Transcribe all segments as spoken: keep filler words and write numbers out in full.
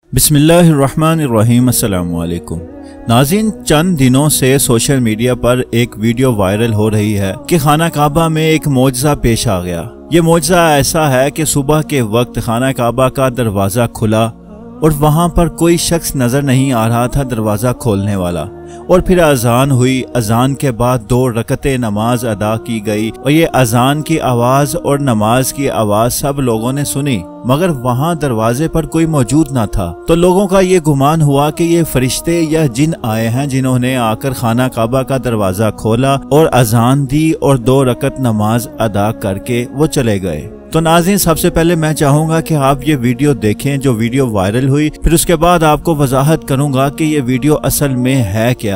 बिस्मिल्लाहिर्रहमानिर्रहीम। अस्सलामु अलैकुम नाज़रीन, चंद दिनों से सोशल मीडिया पर एक वीडियो वायरल हो रही है कि खाना काबा में एक मोजज़ा पेश आ गया। ये मोजज़ा ऐसा है कि सुबह के वक्त खाना काबा का दरवाज़ा खुला और वहां पर कोई शख्स नजर नहीं आ रहा था दरवाज़ा खोलने वाला, और फिर अजान हुई। अजान के बाद दो रकते नमाज अदा की गई और ये अजान की आवाज़ और नमाज की आवाज़ सब लोगों ने सुनी, मगर वहां दरवाजे पर कोई मौजूद ना था। तो लोगों का ये गुमान हुआ कि ये फरिश्ते या जिन आए हैं जिन्होंने आकर खाना काबा का दरवाज़ा खोला और अजान दी और दो रकत नमाज अदा करके वो चले गए। तो नाज़रीन, सबसे पहले मैं चाहूंगा कि आप ये वीडियो देखें जो वीडियो वायरल हुई, फिर उसके बाद आपको वजाहत करूंगा कि ये वीडियो असल में है क्या।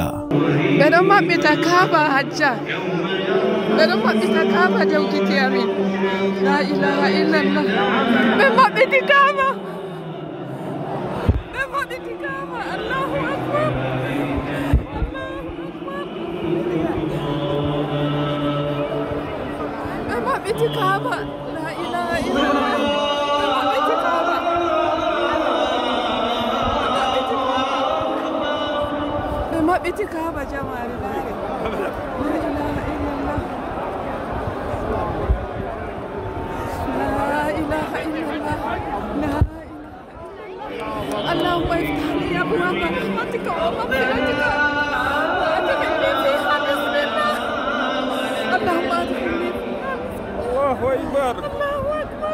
بيتي كعبة جمال لا إله إلا الله لا إله إلا الله لا إله اللهم افتح لي أبواب رحمتك ومغفرتك وأدخلني فيها بسم الله اللهم أدخلني فيها الله أكبر الله أكبر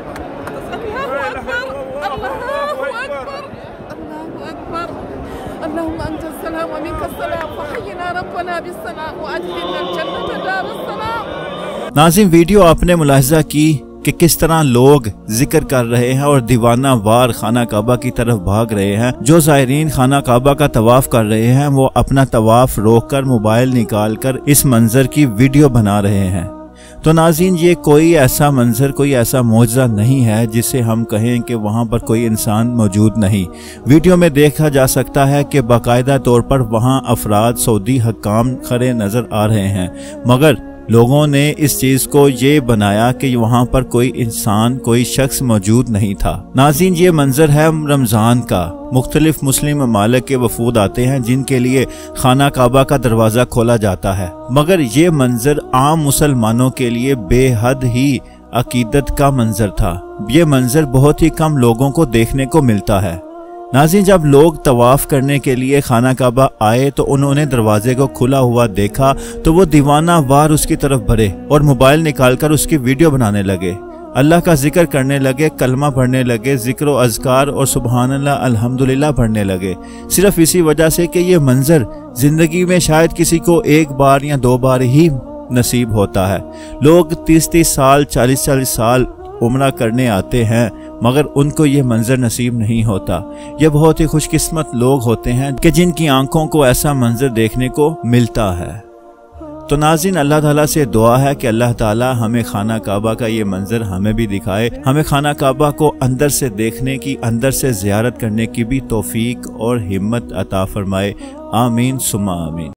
الله أكبر الله أكبر الله أكبر اللهم أنت السلام ومنك السلام فحينا ربنا بالسلام وأدخلنا الجنة دار السلام। नाज़रीन, वीडियो आपने मुलाहिज़ा की कि किस तरह लोग जिक्र कर रहे हैं और दीवाना वार खाना काबा की तरफ भाग रहे हैं। जो ज़ायरीन खाना काबा का तवाफ कर रहे हैं वो अपना तवाफ रोककर मोबाइल निकालकर इस मंजर की वीडियो बना रहे हैं। तो नाज़रीन, ये कोई ऐसा मंजर, कोई ऐसा मोजज़ा नहीं है जिसे हम कहें कि वहाँ पर कोई इंसान मौजूद नहीं। वीडियो में देखा जा सकता है कि बाकायदा तौर पर वहाँ अफराद सऊदी हकाम खड़े नज़र आ रहे हैं, मगर लोगों ने इस चीज़ को ये बनाया कि वहाँ पर कोई इंसान, कोई शख्स मौजूद नहीं था। नाज़रीन, ये मंजर है रमज़ान का। मुख्तलिफ मुस्लिम ममालिक के वफूद आते हैं जिनके लिए खाना काबा का दरवाज़ा खोला जाता है, मगर ये मंजर आम मुसलमानों के लिए बेहद ही अकीदत का मंजर था। ये मंजर बहुत ही कम लोगों को देखने को मिलता है। नाज़रीन, जब लोग तवाफ करने के लिए खाना काबा आए तो उन्होंने दरवाजे को खुला हुआ देखा तो वो दीवाना वार उसकी तरफ बढ़े और मोबाइल निकालकर उसकी वीडियो बनाने लगे, अल्लाह का जिक्र करने लगे, कलमा पढ़ने लगे, जिक्र व अज़कार और सुबहान अल्लाह अल्हम्दुलिल्लाह पढ़ने लगे, सिर्फ इसी वजह से कि ये मंजर जिंदगी में शायद किसी को एक बार या दो बार ही नसीब होता है। लोग तीस तीस साल, चालीस चालीस साल उम्रा करने आते हैं, मगर उनको ये मंजर नसीब नहीं होता। ये बहुत ही खुशकिस्मत लोग होते हैं कि जिनकी आंखों को ऐसा मंजर देखने को मिलता है। तो नाज़रीन, अल्लाह ताला से दुआ है कि अल्लाह ताला हमें खाना काबा का ये मंजर हमें भी दिखाए, हमें खाना काबा को अंदर से देखने की, अंदर से ज़ियारत करने की भी तौफीक और हिम्मत अता फरमाए। आमीन सुम्मा आमीन।